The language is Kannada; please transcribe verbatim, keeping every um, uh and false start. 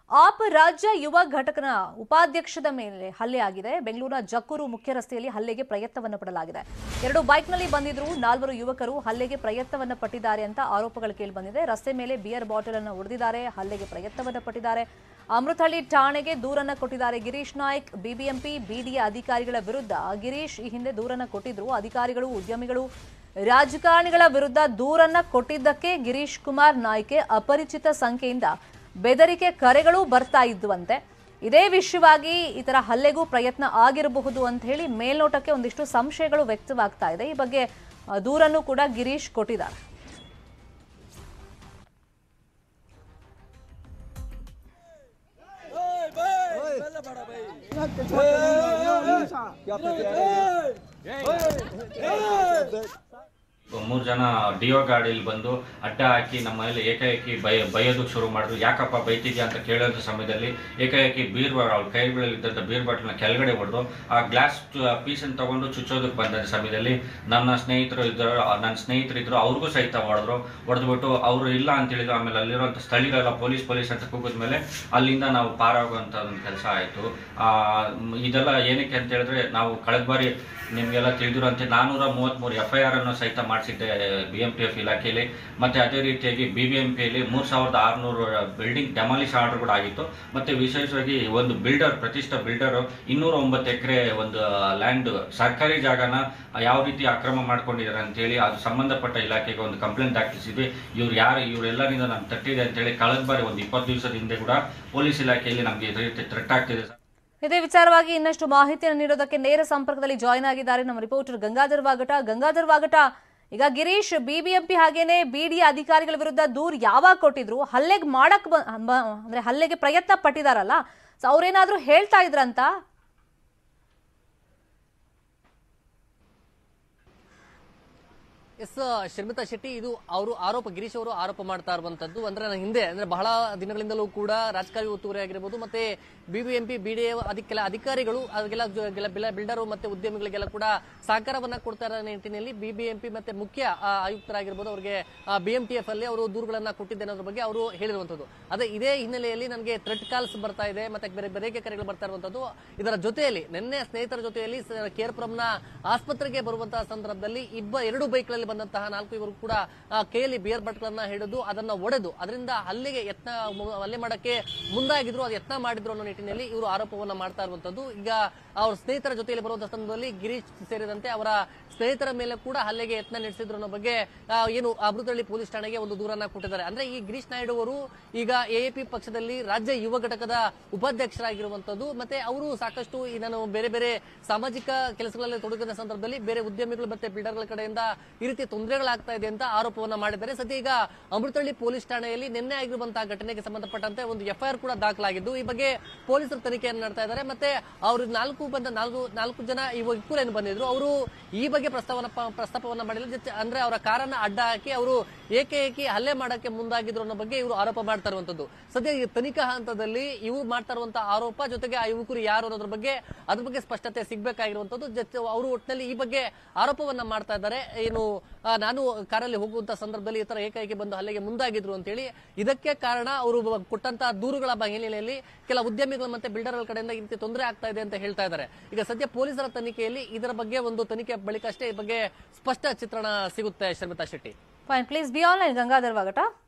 ಆಪ್ ರಾಜ್ಯ ಯುವ ಘಟಕನ ಉಪಾಧ್ಯಕ್ಷದ ಮೇಲೆ ಹಲ್ಲೆ ಆಗಿದೆ. ಬೆಂಗಳೂರಿನ ಜಕ್ಕೂರು ಮುಖ್ಯ ರಸ್ತೆಯಲ್ಲಿ ಹಲ್ಲೆಗೆ ಪ್ರಯತ್ನವನ್ನು ಪಡಲಾಗಿದೆ. ಎರಡು ಬೈಕ್ನಲ್ಲಿ ಬಂದಿದ್ರು ನಾಲ್ವರು ಯುವಕರು ಹಲ್ಲೆಗೆ ಪ್ರಯತ್ನವನ್ನು ಪಟ್ಟಿದ್ದಾರೆ ಅಂತ ಆರೋಪಗಳು ಕೇಳಿಬಂದಿದೆ. ರಸ್ತೆ ಮೇಲೆ ಬಿಯರ್ ಬಾಟಲ್ ಅನ್ನು ಹೊಡೆದಿದ್ದಾರೆ, ಹಲ್ಲೆಗೆ ಪ್ರಯತ್ನವನ್ನು ಪಟ್ಟಿದ್ದಾರೆ. ಅಮೃತಹಳ್ಳಿ ಠಾಣೆಗೆ ದೂರನ್ನ ಕೊಟ್ಟಿದ್ದಾರೆ ಗಿರೀಶ್ ನಾಯ್ಕ್. ಬಿಬಿಎಂಪಿ ಬಿಡಿಎ ಅಧಿಕಾರಿಗಳ ವಿರುದ್ಧ ಗಿರೀಶ್ ಈ ಹಿಂದೆ ದೂರನ್ನ ಕೊಟ್ಟಿದ್ರು. ಅಧಿಕಾರಿಗಳು, ಉದ್ಯಮಿಗಳು, ರಾಜಕಾರಣಿಗಳ ವಿರುದ್ಧ ದೂರನ್ನ ಕೊಟ್ಟಿದ್ದಕ್ಕೆ ಗಿರೀಶ್ ಕುಮಾರ್ ನಾಯ್ಕ್ಗೆ ಅಪರಿಚಿತ ಸಂಖ್ಯೆಯಿಂದ ಬೆದರಿಕೆ ಕರೆಗಳು ಬರ್ತಾ ಇದ್ದುವಂತೆ. ಇದೇ ವಿಷಯವಾಗಿ ಈ ತರ ಹಲ್ಲೆಗೂ ಪ್ರಯತ್ನ ಆಗಿರಬಹುದು ಅಂತ ಹೇಳಿ ಮೇಲ್ನೋಟಕ್ಕೆ ಒಂದಿಷ್ಟು ಸಂಶಯಗಳು ವ್ಯಕ್ತವಾಗ್ತಾ ಇದೆ. ಈ ಬಗ್ಗೆ ದೂರನ್ನು ಕೂಡ ಗಿರೀಶ್ ಕೊಟ್ಟಿದ್ದಾರೆ. ಮೂರು ಜನ ಡಿಯೋ ಗಾಡಿಯಲ್ಲಿ ಬಂದು ಅಡ್ಡ ಹಾಕಿ ನಮ್ಮ ಮೇಲೆ ಏಕಾಏಕಿ ಬಯ ಬೈಯೋದಕ್ಕೆ ಶುರು ಮಾಡಿದ್ರು. ಯಾಕಪ್ಪ ಬೈತಿದ್ಯಾ ಅಂತ ಕೇಳೋದ್ರ ಸಮಯದಲ್ಲಿ ಏಕಾಏಕಿ ಬೀರ್ ಅವ್ರ ಕೈಗಳಲ್ಲಿದ್ದಂಥ ಬೀರ್ ಬಾಟ್ಲನ್ನ ಕೆಳಗಡೆ ಹೊಡೆದು ಆ ಗ್ಲಾಸ್ ಪೀಸನ್ನು ತಗೊಂಡು ಚುಚ್ಚೋದಕ್ಕೆ ಬಂದ ಸಮಯದಲ್ಲಿ ನನ್ನ ಸ್ನೇಹಿತರು ಇದ್ದರು ನನ್ನ ಸ್ನೇಹಿತರು ಇದ್ರು ಅವ್ರಿಗೂ ಸಹಿತ ಹೊಡೆದ್ರು. ಹೊಡೆದ್ಬಿಟ್ಟು ಅವರು ಇಲ್ಲ ಅಂತ ಹೇಳಿದ್ರು. ಆಮೇಲೆ ಅಲ್ಲಿರುವಂಥ ಸ್ಥಳೀಯರೆಲ್ಲ ಪೊಲೀಸ್ ಪೊಲೀಸ್ ಅಂತ ಕೂಗಿದ ಮೇಲೆ ಅಲ್ಲಿಂದ ನಾವು ಪಾರಾಗುವಂಥ ಒಂದು ಕೆಲಸ ಆಯಿತು. ಇದೆಲ್ಲ ಏನಕ್ಕೆ ಅಂತ ಹೇಳಿದ್ರೆ, ನಾವು ಕಳೆದ ಬಾರಿ ನಿಮಗೆಲ್ಲ ತಿಳಿದಿರುವಂತೆ ನಾನ್ನೂರ ಮೂವತ್ತ್ಮೂರು ಎಫ್ ಐ ಆರ್ ಅನ್ನು ಸಹಿತ ಮಾಡಿಸಿದ್ದೆ ಬಿ ಎಂ ಪಿ ಎಫ್ ಇಲಾಖೆಯಲ್ಲಿ. ಮತ್ತು ಅದೇ ರೀತಿಯಾಗಿ ಬಿ ಬಿ ಎಂ ಪಿಯಲ್ಲಿ ಮೂರು ಸಾವಿರದ ಆರುನೂರು ಬಿಲ್ಡಿಂಗ್ ಡೆಮಾಲಿಷ್ ಆರ್ಡರ್ ಕೂಡ ಆಗಿತ್ತು. ಮತ್ತು ವಿಶೇಷವಾಗಿ ಒಂದು ಬಿಲ್ಡರ್, ಪ್ರತಿಷ್ಠಾ ಬಿಲ್ಡರು ಇನ್ನೂರ ಒಂಬತ್ತು ಎಕರೆ ಒಂದು ಲ್ಯಾಂಡ್ ಸರ್ಕಾರಿ ಜಾಗನ ಯಾವ ರೀತಿ ಅಕ್ರಮ ಮಾಡ್ಕೊಂಡಿದ್ದಾರೆ ಅಂತೇಳಿ ಅದು ಸಂಬಂಧಪಟ್ಟ ಇಲಾಖೆಗೆ ಒಂದು ಕಂಪ್ಲೇಂಟ್ ದಾಖಲಿಸಿದ್ವಿ. ಇವ್ರು ಯಾರು ಇವರೆಲ್ಲರಿಂದ ನಾನು ತಟ್ಟಿದೆ ಅಂತೇಳಿ ಕಳೆದ ಬಾರಿ ಒಂದು ಇಪ್ಪತ್ತು ದಿವಸದ ಹಿಂದೆ ಕೂಡ ಪೊಲೀಸ್ ಇಲಾಖೆಯಲ್ಲಿ ನಮಗೆ ಇದೇ ರೀತಿ ಥ್ರೆಟ್ ಆಗ್ತಿದೆ. ಇದೇ ವಿಚಾರವಾಗಿ ಇನ್ನಷ್ಟು ಮಾಹಿತಿಯನ್ನು ನೀಡೋದಕ್ಕೆ ನೇರ ಸಂಪರ್ಕದಲ್ಲಿ ಜಾಯ್ನ್ ಆಗಿದ್ದಾರೆ ನಮ್ಮ ರಿಪೋರ್ಟರ್ ಗಂಗಾಧರ್ ವಾಗಟ. ಗಂಗಾಧರ್ ವಾಗಟ, ಈಗ ಗಿರೀಶ್ ಬಿಬಿಎಂಪಿ ಹಾಗೇನೆ ಬಿಡಿಎ ಅಧಿಕಾರಿಗಳ ವಿರುದ್ಧ ದೂರು ಯಾವಾಗ ಕೊಟ್ಟಿದ್ರು? ಹಲ್ಲೆಗೆ ಮಾಡಕ್ ಅಂದ್ರೆ ಹಲ್ಲೆಗೆ ಪ್ರಯತ್ನ ಪಟ್ಟಿದಾರಲ್ಲ, ಸೊ ಅವ್ರೇನಾದ್ರೂ ಹೇಳ್ತಾ ಇದ್ರಂತ? ಎಸ್ ಶರ್ಮಿತಾ ಶೆಟ್ಟಿ, ಇದು ಅವರು ಆರೋಪ, ಗಿರೀಶ್ ಅವರು ಆರೋಪ ಮಾಡ್ತಾ ಇರುವಂತದ್ದು. ಅಂದ್ರೆ ಹಿಂದೆ ಅಂದ್ರೆ ಬಹಳ ದಿನಗಳಿಂದಲೂ ಕೂಡ ರಾಜಕಾರಿ ಒತ್ತುವರಿ ಆಗಿರ್ಬೋದು, ಮತ್ತೆ ಬಿಬಿಎಂಪಿ ಬಿಡಿಎ ಕೆಲ ಅಧಿಕಾರಿಗಳು ಅದಕ್ಕೆಲ್ಲ ಬಿಲ್ಡರ್ ಮತ್ತೆ ಉದ್ಯಮಿಗಳಿಗೆಲ್ಲ ಕೂಡ ಸಹಕಾರವನ್ನ ಕೊಡ್ತಾ ಇರೋ ನಿಟ್ಟಿನಲ್ಲಿ ಬಿಬಿಎಂಪಿ ಮತ್ತೆ ಮುಖ್ಯ ಆಯುಕ್ತರಾಗಿರ್ಬೋದು ಅವರಿಗೆ ಬಿಎಂಟಿಎಫ್ ಅಲ್ಲಿ ಅವರು ದೂರುಗಳನ್ನ ಕೊಟ್ಟಿದ್ದೆ ಅನ್ನೋದ್ರ ಬಗ್ಗೆ ಅವರು ಹೇಳಿರುವಂತದ್ದು. ಅದೇ ಇದೇ ಹಿನ್ನೆಲೆಯಲ್ಲಿ ನನಗೆ ಥ್ರೆಟ್ ಕಾಲ್ಸ್ ಬರ್ತಾ ಇದೆ, ಮತ್ತೆ ಬೇರೆ ಬೇರೆ ಕರೆಗಳು ಬರ್ತಾ ಇರುವಂತದ್ದು. ಇದರ ಜೊತೆಯಲ್ಲಿ ನಿನ್ನೆ ಸ್ನೇಹಿತರ ಜೊತೆಯಲ್ಲಿ ಕೇರ್ಪುರಂನ ಆಸ್ಪತ್ರೆಗೆ ಬರುವಂತಹ ಸಂದರ್ಭದಲ್ಲಿ ಇಬ್ಬ ಎರಡು ಬೈಕ್ಗಳಲ್ಲಿ ಬಂದಂತಹ ನಾಲ್ಕು ಇವರು ಕೂಡ ಕೈಯಲ್ಲಿ ಬಿಯರ್ ಬಾಟ್ಗಳನ್ನ ಹಿಡಿದು ಅದನ್ನ ಒಡೆದು ಅದರಿಂದ ಹಲ್ಲೆಗೆ ಯತ್ನ ಹಲ್ಲೆ ಮಾಡಕ್ಕೆ ಮುಂದಾಗಿದ್ರು, ಅದು ಯತ್ನ ಮಾಡಿದ್ರು ಅನ್ನೋ ನಿಟ್ಟಿನಲ್ಲಿ ಇವರು ಆರೋಪವನ್ನ ಮಾಡ್ತಾ ಇರುವಂತದ್ದು. ಈಗ ಅವ್ರ ಸ್ನೇಹಿತರ ಜೊತೆಯಲ್ಲಿ ಬರುವಂತಹ ಸಂದರ್ಭದಲ್ಲಿ ಗಿರೀಶ್ ಸೇರಿದಂತೆ ಅವರ ಸ್ನೇಹಿತರ ಮೇಲೆ ಕೂಡ ಹಲ್ಲೆಗೆ ಯತ್ನ ನಡೆಸಿದ್ರು ಅನ್ನೋ ಬಗ್ಗೆ ಏನು ಅಮೃತಹಳ್ಳಿ ಪೊಲೀಸ್ ಠಾಣೆಗೆ ಒಂದು ದೂರನ್ನ ಕೊಟ್ಟಿದ್ದಾರೆ. ಅಂದ್ರೆ ಈ ಗಿರೀಶ್ ನಾಯ್ಡು ಅವರು ಈಗ ಎಎಪಿ ಪಕ್ಷದಲ್ಲಿ ರಾಜ್ಯ ಯುವ ಘಟಕದ ಉಪಾಧ್ಯಕ್ಷರಾಗಿರುವಂತದ್ದು. ಮತ್ತೆ ಅವರು ಸಾಕಷ್ಟು ನಾನು ಬೇರೆ ಬೇರೆ ಸಾಮಾಜಿಕ ಕೆಲಸಗಳಲ್ಲಿ ತೊಡಗಿದ ಸಂದರ್ಭದಲ್ಲಿ ಬೇರೆ ಉದ್ಯಮಿಗಳು ಮತ್ತೆ ಬಿಲ್ಡರ್ಗಳ ಕಡೆಯಿಂದ ಈ ರೀತಿ ತೊಂದರೆಗಳಾಗ್ತಾ ಇದೆ ಅಂತ ಆರೋಪವನ್ನ ಮಾಡಿದ್ದಾರೆ. ಸದ್ಯ ಈಗ ಅಮೃತಹಳ್ಳಿ ಪೊಲೀಸ್ ಠಾಣೆಯಲ್ಲಿ ನಿನ್ನೆ ಆಗಿರುವಂತಹ ಘಟನೆಗೆ ಸಂಬಂಧಪಟ್ಟಂತೆ ಒಂದು ಎಫ್ಐಆರ್ ಕೂಡ ದಾಖಲಾಗಿದ್ದು ಈ ಬಗ್ಗೆ ಪೊಲೀಸರು ತನಿಖೆಯನ್ನು ನಡೆಸ್ತಾ ಇದ್ದಾರೆ. ಮತ್ತೆ ಅವರು ನಾಲ್ಕು ಬಂದ ನಾಲ್ಕು ನಾಲ್ಕು ಜನ ಯುವಕರು ಏನು ಬಂದಿದ್ರು ಅವರು ಈ ಬಗ್ಗೆ ಪ್ರಸ್ತಾವನ ಪ್ರಸ್ತಾಪವನ್ನ ಮಾಡಿಲ್ಲ. ಅಂದ್ರೆ ಅವರ ಕಾರನ್ನ ಅಡ್ಡ ಹಾಕಿ ಅವರು ಏಕೇಕಿ ಹಲ್ಲೆ ಮಾಡಕ್ಕೆ ಮುಂದಾಗಿದ್ರು ಅನ್ನೋ ಬಗ್ಗೆ ಇವರು ಆರೋಪ ಮಾಡ್ತಾ ಇರುವಂತದ್ದು. ಸದ್ಯ ಈ ತನಿಖಾ ಹಂತದಲ್ಲಿ ಇವರು ಮಾಡ್ತಾ ಇರುವಂತಹ ಆರೋಪ ಜೊತೆಗೆ ಆ ಯುವಕರು ಯಾರು ಅನ್ನೋದ್ರ ಬಗ್ಗೆ ಅದ್ರ ಬಗ್ಗೆ ಸ್ಪಷ್ಟತೆ ಸಿಗ್ಬೇಕಾಗಿರುವಂತದ್ದು. ಅವರು ಒಟ್ಟಿನಲ್ಲಿ ಈ ಬಗ್ಗೆ ಆರೋಪವನ್ನ ಮಾಡ್ತಾ ಇದ್ದಾರೆ. ಏನು ನಾನು ಕಾರಲ್ಲಿ ಹೋಗುವಂತ ಸಂದರ್ಭದಲ್ಲಿ ಈ ತರ ಏಕೈಕಿ ಬಂದು ಹಲ್ಲೆಗೆ ಮುಂದಾಗಿದ್ರು ಅಂತೇಳಿ. ಇದಕ್ಕೆ ಕಾರಣ ಅವರು ಕೊಟ್ಟಂತಹ ದೂರುಗಳ ಹಿನ್ನೆಲೆಯಲ್ಲಿ ಕೆಲ ಉದ್ಯಮಿಗಳು ಮತ್ತೆ ಬಿಲ್ಡರ್ಗಳ ಕಡೆಯಿಂದ ಈ ರೀತಿ ತೊಂದರೆ ಆಗ್ತಾ ಇದೆ ಅಂತ ಹೇಳ್ತಾ ಇದ್ದಾರೆ. ಈಗ ಸದ್ಯ ಪೊಲೀಸರ ತನಿಖೆಯಲ್ಲಿ ಇದರ ಬಗ್ಗೆ ಒಂದು ತನಿಖೆ ಬಳಿಕ ಅಷ್ಟೇ ಈ ಬಗ್ಗೆ ಸ್ಪಷ್ಟ ಚಿತ್ರಣ ಸಿಗುತ್ತೆ. Sharmita Shetty, fine, please be online. Gangadhar ವಾಗಟ.